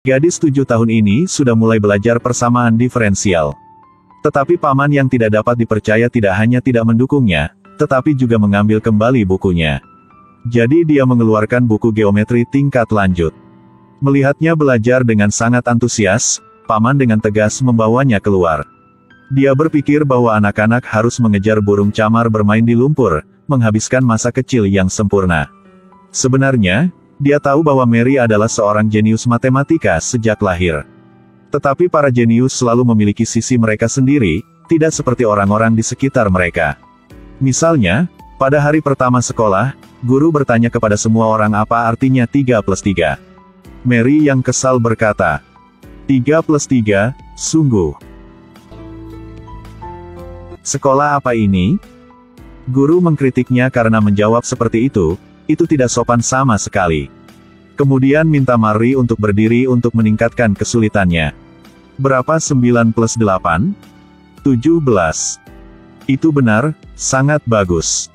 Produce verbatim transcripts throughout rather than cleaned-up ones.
Gadis tujuh tahun ini sudah mulai belajar persamaan diferensial. Tetapi paman yang tidak dapat dipercaya tidak hanya tidak mendukungnya, tetapi juga mengambil kembali bukunya. Jadi dia mengeluarkan buku geometri tingkat lanjut. Melihatnya belajar dengan sangat antusias, paman dengan tegas membawanya keluar. Dia berpikir bahwa anak-anak harus mengejar burung camar bermain di lumpur, menghabiskan masa kecil yang sempurna. Sebenarnya, dia tahu bahwa Mary adalah seorang jenius matematika sejak lahir. Tetapi para jenius selalu memiliki sisi mereka sendiri, tidak seperti orang-orang di sekitar mereka. Misalnya, pada hari pertama sekolah, guru bertanya kepada semua orang apa artinya tiga plus tiga. Mary yang kesal berkata, tiga plus tiga, sungguh. Sekolah apa ini? Guru mengkritiknya karena menjawab seperti itu, itu tidak sopan sama sekali. Kemudian minta Mary untuk berdiri untuk meningkatkan kesulitannya. Berapa sembilan plus delapan? tujuh belas. Itu benar, sangat bagus.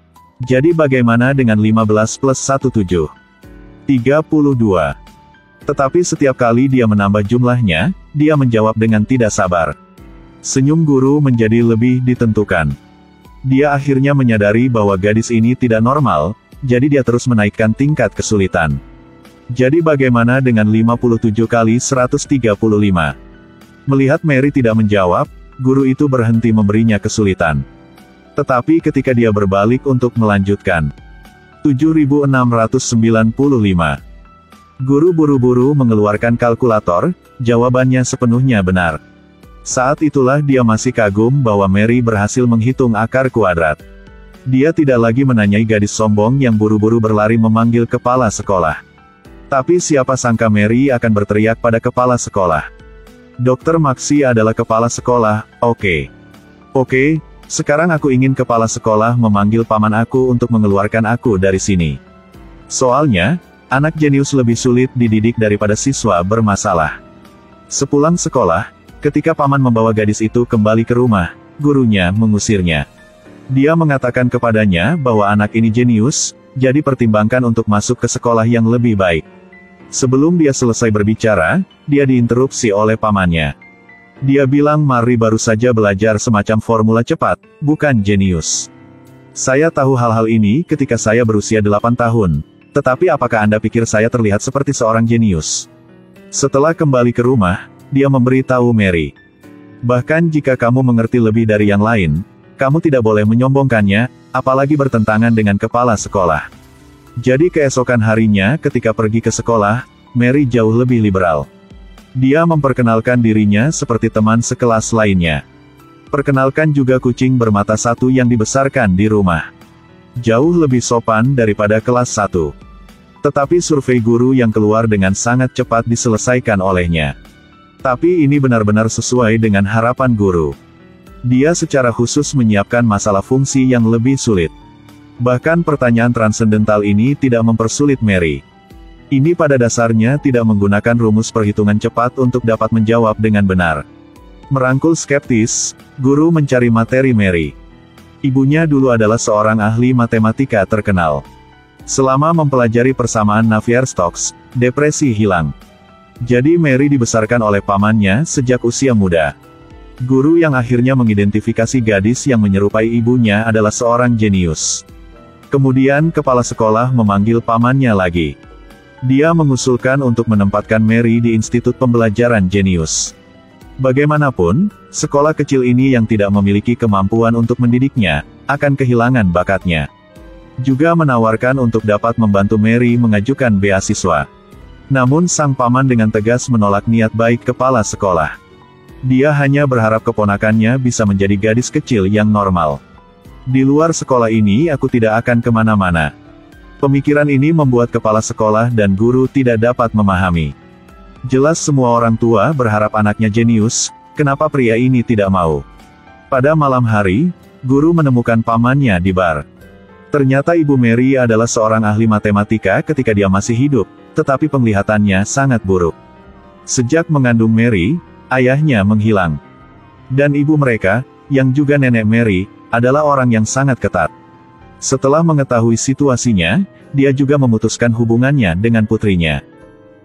Jadi bagaimana dengan lima belas plus satu tujuh? tiga puluh dua. Tetapi setiap kali dia menambah jumlahnya, dia menjawab dengan tidak sabar. Senyum guru menjadi lebih ditentukan. Dia akhirnya menyadari bahwa gadis ini tidak normal, jadi dia terus menaikkan tingkat kesulitan. Jadi bagaimana dengan lima puluh tujuh kali seratus tiga puluh lima? Melihat Mary tidak menjawab, guru itu berhenti memberinya kesulitan. Tetapi ketika dia berbalik untuk melanjutkan, tujuh ribu enam ratus sembilan puluh lima. Guru buru-buru mengeluarkan kalkulator, jawabannya sepenuhnya benar. Saat itulah dia masih kagum bahwa Mary berhasil menghitung akar kuadrat. Dia tidak lagi menanyai gadis sombong yang buru-buru berlari memanggil kepala sekolah. Tapi siapa sangka Mary akan berteriak pada kepala sekolah. Dokter Maxi adalah kepala sekolah, oke. Oke, sekarang aku ingin kepala sekolah memanggil paman aku untuk mengeluarkan aku dari sini. Soalnya, anak jenius lebih sulit dididik daripada siswa bermasalah. Sepulang sekolah, ketika paman membawa gadis itu kembali ke rumah, gurunya mengusirnya. Dia mengatakan kepadanya bahwa anak ini jenius, jadi pertimbangkan untuk masuk ke sekolah yang lebih baik. Sebelum dia selesai berbicara, dia diinterupsi oleh pamannya. Dia bilang Mary baru saja belajar semacam formula cepat, bukan jenius. Saya tahu hal-hal ini ketika saya berusia delapan tahun, tetapi apakah Anda pikir saya terlihat seperti seorang jenius? Setelah kembali ke rumah, dia memberitahu Mary. Bahkan jika kamu mengerti lebih dari yang lain, kamu tidak boleh menyombongkannya, apalagi bertentangan dengan kepala sekolah. Jadi keesokan harinya ketika pergi ke sekolah, Mary jauh lebih liberal. Dia memperkenalkan dirinya seperti teman sekelas lainnya. Perkenalkan juga kucing bermata satu yang dibesarkan di rumah. Jauh lebih sopan daripada kelas satu. Tetapi survei guru yang keluar dengan sangat cepat diselesaikan olehnya. Tapi ini benar-benar sesuai dengan harapan guru. Dia secara khusus menyiapkan masalah fungsi yang lebih sulit. Bahkan pertanyaan transendental ini tidak mempersulit Mary. Ini pada dasarnya tidak menggunakan rumus perhitungan cepat untuk dapat menjawab dengan benar. Merangkul skeptis, guru mencari materi Mary. Ibunya dulu adalah seorang ahli matematika terkenal. Selama mempelajari persamaan Navier-Stokes, depresi hilang. Jadi Mary dibesarkan oleh pamannya sejak usia muda. Guru yang akhirnya mengidentifikasi gadis yang menyerupai ibunya adalah seorang jenius. Kemudian kepala sekolah memanggil pamannya lagi. Dia mengusulkan untuk menempatkan Mary di Institut Pembelajaran Jenius. Bagaimanapun, sekolah kecil ini yang tidak memiliki kemampuan untuk mendidiknya, akan kehilangan bakatnya. Juga menawarkan untuk dapat membantu Mary mengajukan beasiswa. Namun sang paman dengan tegas menolak niat baik kepala sekolah. Dia hanya berharap keponakannya bisa menjadi gadis kecil yang normal. Di luar sekolah ini aku tidak akan kemana-mana. Pemikiran ini membuat kepala sekolah dan guru tidak dapat memahami. Jelas semua orang tua berharap anaknya jenius, kenapa pria ini tidak mau? Pada malam hari, guru menemukan pamannya di bar. Ternyata ibu Mary adalah seorang ahli matematika ketika dia masih hidup, tetapi penglihatannya sangat buruk. Sejak mengandung Mary, ayahnya menghilang. Dan ibu mereka, yang juga nenek Mary, adalah orang yang sangat ketat. Setelah mengetahui situasinya, dia juga memutuskan hubungannya dengan putrinya.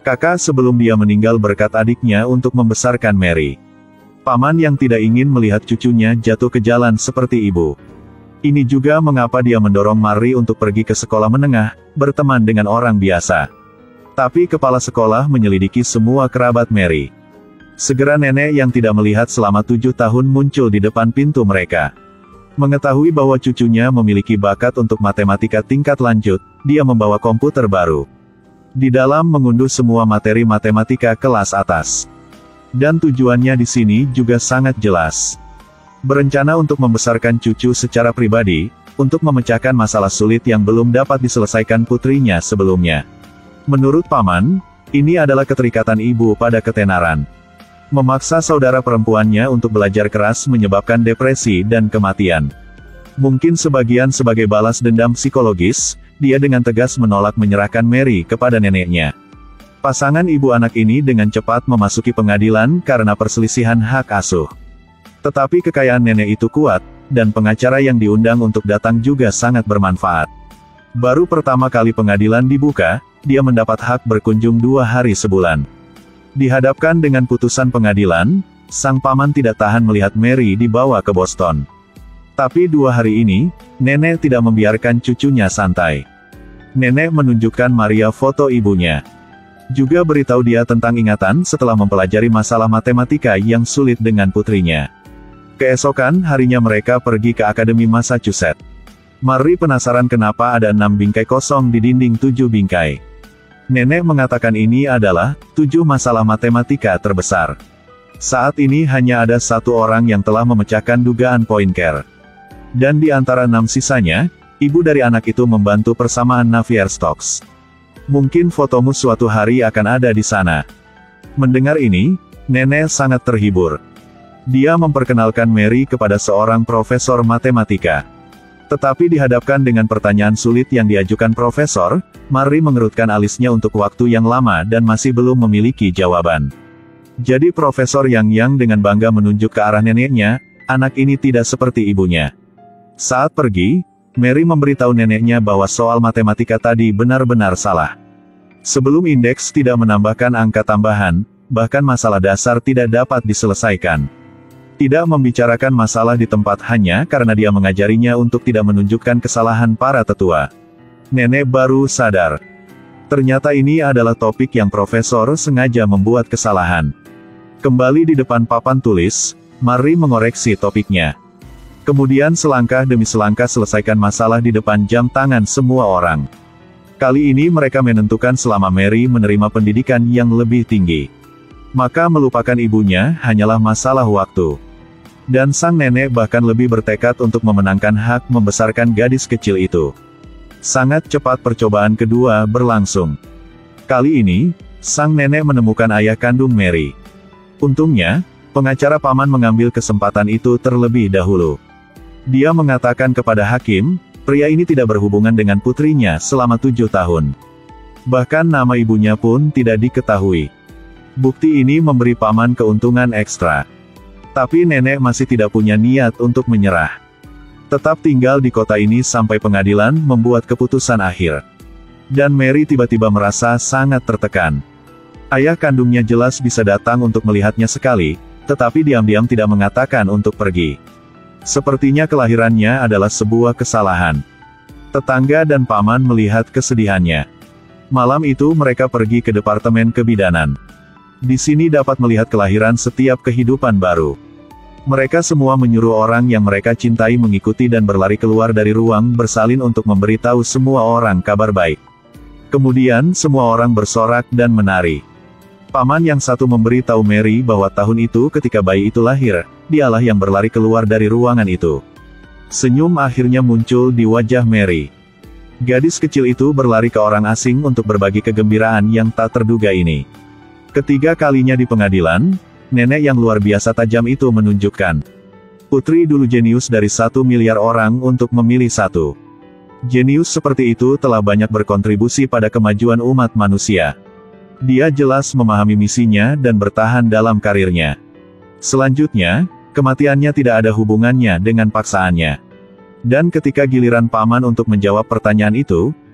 Kakak sebelum dia meninggal berkat adiknya untuk membesarkan Mary. Paman yang tidak ingin melihat cucunya jatuh ke jalan seperti ibu. Ini juga mengapa dia mendorong Marie untuk pergi ke sekolah menengah, berteman dengan orang biasa. Tapi kepala sekolah menyelidiki semua kerabat Mary. Segera nenek yang tidak melihat selama tujuh tahun muncul di depan pintu mereka. Mengetahui bahwa cucunya memiliki bakat untuk matematika tingkat lanjut, dia membawa komputer baru. Di dalam mengunduh semua materi matematika kelas atas. Dan tujuannya di sini juga sangat jelas. Berencana untuk membesarkan cucu secara pribadi, untuk memecahkan masalah sulit yang belum dapat diselesaikan putrinya sebelumnya. Menurut paman, ini adalah keterikatan ibu pada ketenaran. Memaksa saudara perempuannya untuk belajar keras menyebabkan depresi dan kematian. Mungkin sebagian sebagai balas dendam psikologis, dia dengan tegas menolak menyerahkan Mary kepada neneknya. Pasangan ibu anak ini dengan cepat memasuki pengadilan karena perselisihan hak asuh. Tetapi kekayaan nenek itu kuat, dan pengacara yang diundang untuk datang juga sangat bermanfaat. Baru pertama kali pengadilan dibuka, dia mendapat hak berkunjung dua hari sebulan. Dihadapkan dengan putusan pengadilan, sang paman tidak tahan melihat Mary dibawa ke Boston. Tapi dua hari ini, nenek tidak membiarkan cucunya santai. Nenek menunjukkan Maria foto ibunya. Juga beritahu dia tentang ingatan setelah mempelajari masalah matematika yang sulit dengan putrinya. Keesokan harinya mereka pergi ke Akademi Massachusetts. Marie penasaran kenapa ada enam bingkai kosong di dinding tujuh bingkai. Nenek mengatakan ini adalah tujuh masalah matematika terbesar. Saat ini hanya ada satu orang yang telah memecahkan dugaan Poincare. Dan di antara enam sisanya, ibu dari anak itu membantu persamaan Navier-Stokes. Mungkin fotomu suatu hari akan ada di sana. Mendengar ini, nenek sangat terhibur. Dia memperkenalkan Mary kepada seorang profesor matematika. Tetapi dihadapkan dengan pertanyaan sulit yang diajukan profesor, Marie mengerutkan alisnya untuk waktu yang lama dan masih belum memiliki jawaban. Jadi Profesor Yang Yang dengan bangga menunjuk ke arah neneknya, anak ini tidak seperti ibunya. Saat pergi, Mary memberitahu neneknya bahwa soal matematika tadi benar-benar salah. Sebelum indeks tidak menambahkan angka tambahan, bahkan masalah dasar tidak dapat diselesaikan. Tidak membicarakan masalah di tempat hanya karena dia mengajarinya untuk tidak menunjukkan kesalahan para tetua. Nenek baru sadar. Ternyata ini adalah topik yang profesor sengaja membuat kesalahan. Kembali di depan papan tulis, Marie mengoreksi topiknya. Kemudian selangkah demi selangkah selesaikan masalah di depan jam tangan semua orang. Kali ini mereka menentukan selama Mary menerima pendidikan yang lebih tinggi. Maka melupakan ibunya hanyalah masalah waktu. Dan sang nenek bahkan lebih bertekad untuk memenangkan hak membesarkan gadis kecil itu. Sangat cepat percobaan kedua berlangsung. Kali ini, sang nenek menemukan ayah kandung Mary. Untungnya, pengacara paman mengambil kesempatan itu terlebih dahulu. Dia mengatakan kepada hakim, pria ini tidak berhubungan dengan putrinya selama tujuh tahun. Bahkan nama ibunya pun tidak diketahui. Bukti ini memberi paman keuntungan ekstra. Tapi nenek masih tidak punya niat untuk menyerah. Tetap tinggal di kota ini sampai pengadilan membuat keputusan akhir. Dan Mary tiba-tiba merasa sangat tertekan. Ayah kandungnya jelas bisa datang untuk melihatnya sekali, tetapi diam-diam tidak mengatakan untuk pergi. Sepertinya kelahirannya adalah sebuah kesalahan. Tetangga dan paman melihat kesedihannya. Malam itu mereka pergi ke Departemen Kebidanan. Di sini dapat melihat kelahiran setiap kehidupan baru. Mereka semua menyuruh orang yang mereka cintai mengikuti dan berlari keluar dari ruang bersalin untuk memberitahu semua orang kabar baik. Kemudian semua orang bersorak dan menari. Paman yang satu memberitahu Mary bahwa tahun itu ketika bayi itu lahir, dialah yang berlari keluar dari ruangan itu. Senyum akhirnya muncul di wajah Mary. Gadis kecil itu berlari ke orang asing untuk berbagi kegembiraan yang tak terduga ini. Ketiga kalinya di pengadilan, nenek yang luar biasa tajam itu menunjukkan. Putri dulu jenius dari satu miliar orang untuk memilih satu. Jenius seperti itu telah banyak berkontribusi pada kemajuan umat manusia. Dia jelas memahami misinya dan bertahan dalam karirnya. Selanjutnya, kematiannya tidak ada hubungannya dengan paksaannya. Dan ketika giliran paman untuk menjawab pertanyaan itu,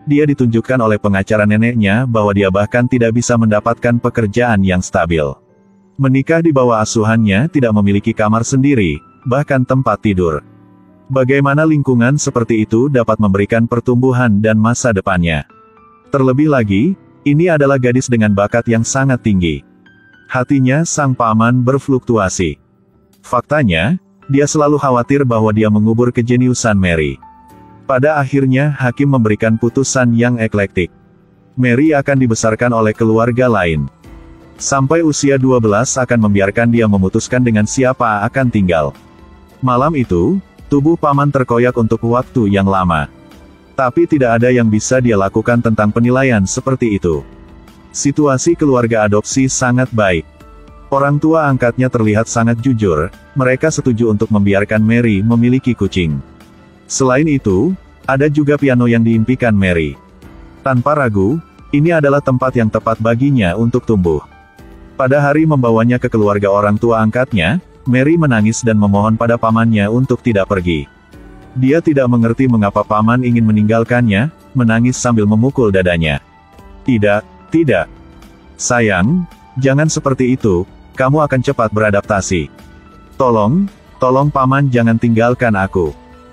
dia ditunjukkan oleh pengacara neneknya bahwa dia bahkan tidak bisa mendapatkan pekerjaan yang stabil. Menikah di bawah asuhannya tidak memiliki kamar sendiri, bahkan tempat tidur. Bagaimana lingkungan seperti itu dapat memberikan pertumbuhan dan masa depannya? Terlebih lagi, ini adalah gadis dengan bakat yang sangat tinggi. Hatinya sang paman berfluktuasi. Faktanya, dia selalu khawatir bahwa dia mengubur kejeniusan Mary. Pada akhirnya hakim memberikan putusan yang eklektik. Mary akan dibesarkan oleh keluarga lain. Sampai usia dua belas akan membiarkan dia memutuskan dengan siapa akan tinggal. Malam itu, tubuh paman terkoyak untuk waktu yang lama. Tapi tidak ada yang bisa dia lakukan tentang penilaian seperti itu. Situasi keluarga adopsi sangat baik. Orang tua angkatnya terlihat sangat jujur, mereka setuju untuk membiarkan Mary memiliki kucing. Selain itu, ada juga piano yang diimpikan Mary. Tanpa ragu, ini adalah tempat yang tepat baginya untuk tumbuh. Pada hari membawanya ke keluarga orang tua angkatnya, Mary menangis dan memohon pada pamannya untuk tidak pergi. Dia tidak mengerti mengapa paman ingin meninggalkannya, menangis sambil memukul dadanya. Tidak, tidak. Sayang, jangan seperti itu, kamu akan cepat beradaptasi. Tolong, tolong paman jangan tinggalkan aku.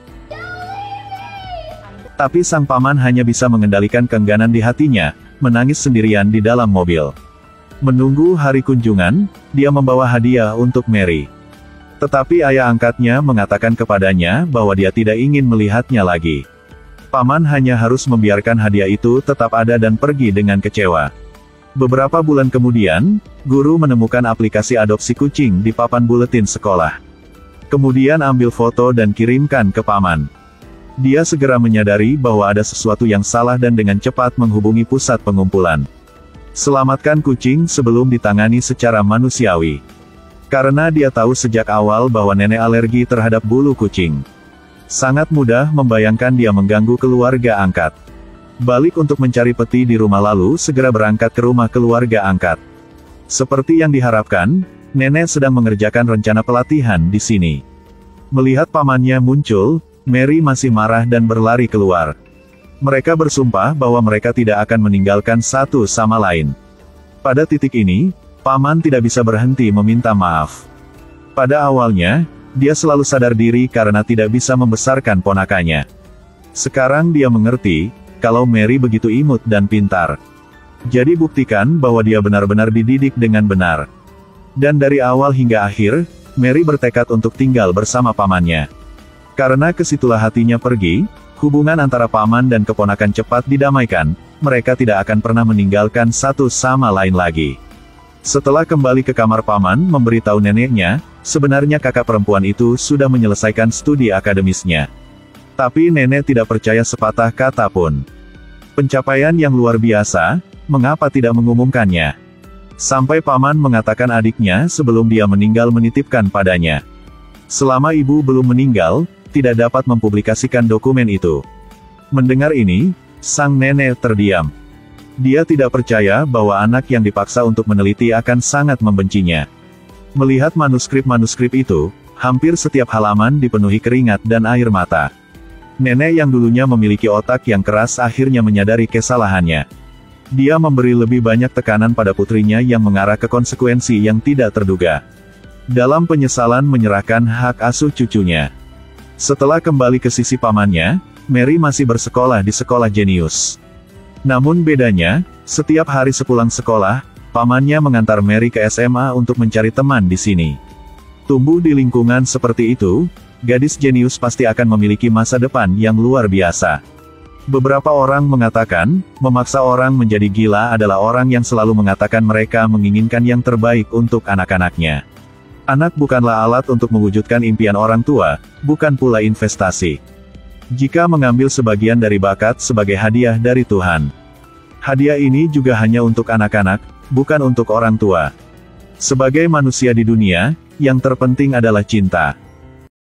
Tapi sang paman hanya bisa mengendalikan keengganan di hatinya, menangis sendirian di dalam mobil. Menunggu hari kunjungan, dia membawa hadiah untuk Mary. Tetapi ayah angkatnya mengatakan kepadanya bahwa dia tidak ingin melihatnya lagi. Paman hanya harus membiarkan hadiah itu tetap ada dan pergi dengan kecewa. Beberapa bulan kemudian, guru menemukan aplikasi adopsi kucing di papan buletin sekolah. Kemudian ambil foto dan kirimkan ke paman. Dia segera menyadari bahwa ada sesuatu yang salah dan dengan cepat menghubungi pusat pengumpulan. Selamatkan kucing sebelum ditangani secara manusiawi. Karena dia tahu sejak awal bahwa nenek alergi terhadap bulu kucing. Sangat mudah membayangkan dia mengganggu keluarga angkat. Balik untuk mencari peti di rumah lalu segera berangkat ke rumah keluarga angkat. Seperti yang diharapkan, nenek sedang mengerjakan rencana pelatihan di sini. Melihat pamannya muncul, Mary masih marah dan berlari keluar. Mereka bersumpah bahwa mereka tidak akan meninggalkan satu sama lain. Pada titik ini, paman tidak bisa berhenti meminta maaf. Pada awalnya, dia selalu sadar diri karena tidak bisa membesarkan ponakannya. Sekarang dia mengerti, kalau Mary begitu imut dan pintar. Jadi buktikan bahwa dia benar-benar dididik dengan benar. Dan dari awal hingga akhir, Mary bertekad untuk tinggal bersama pamannya. Karena kesitulah hatinya pergi, hubungan antara paman dan keponakan cepat didamaikan, mereka tidak akan pernah meninggalkan satu sama lain lagi. Setelah kembali ke kamar paman memberitahu neneknya, sebenarnya kakak perempuan itu sudah menyelesaikan studi akademisnya. Tapi nenek tidak percaya sepatah kata pun. Pencapaian yang luar biasa, mengapa tidak mengumumkannya? Sampai paman mengatakan adiknya sebelum dia meninggal menitipkan padanya. Selama ibu belum meninggal, tidak dapat mempublikasikan dokumen itu. Mendengar ini, sang nenek terdiam. Dia tidak percaya bahwa anak yang dipaksa untuk meneliti akan sangat membencinya. Melihat manuskrip-manuskrip itu, hampir setiap halaman dipenuhi keringat dan air mata. Nenek yang dulunya memiliki otak yang keras akhirnya menyadari kesalahannya. Dia memberi lebih banyak tekanan pada putrinya yang mengarah ke konsekuensi yang tidak terduga. Dalam penyesalan menyerahkan hak asuh cucunya. Setelah kembali ke sisi pamannya, Mary masih bersekolah di sekolah jenius. Namun bedanya, setiap hari sepulang sekolah, pamannya mengantar Mary ke S M A untuk mencari teman di sini. Tumbuh di lingkungan seperti itu, gadis jenius pasti akan memiliki masa depan yang luar biasa. Beberapa orang mengatakan, memaksa orang menjadi gila adalah orang yang selalu mengatakan mereka menginginkan yang terbaik untuk anak-anaknya. Anak bukanlah alat untuk mewujudkan impian orang tua, bukan pula investasi. Jika mengambil sebagian dari bakat sebagai hadiah dari Tuhan. Hadiah ini juga hanya untuk anak-anak, bukan untuk orang tua. Sebagai manusia di dunia, yang terpenting adalah cinta.